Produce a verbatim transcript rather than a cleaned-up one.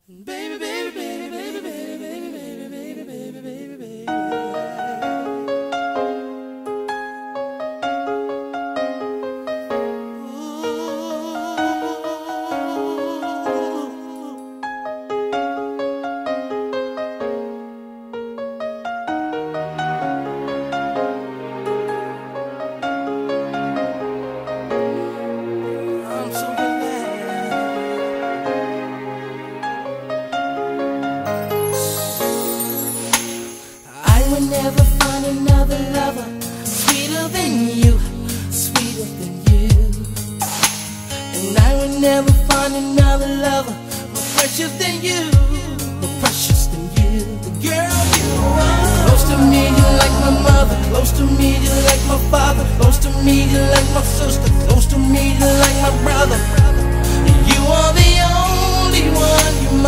Baby, baby, baby, baby, baby, baby, baby, baby, baby, baby, baby. I'm so glad. I will never find another lover sweeter than you, sweeter than you. And I will never find another lover more precious than you, more precious than you. Girl, you are close to me, you like my mother. Close to me, you like my father. Close to me, you like my sister. Close to me, you like my brother. You are the only one, you're